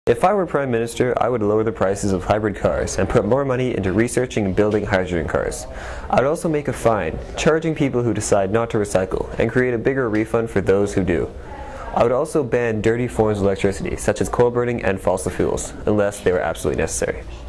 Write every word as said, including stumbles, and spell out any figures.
If I were Prime Minister, I would lower the prices of hybrid cars and put more money into researching and building hydrogen cars. I would also make a fine, charging people who decide not to recycle, and create a bigger refund for those who do. I would also ban dirty forms of electricity, such as coal burning and fossil fuels, unless they were absolutely necessary.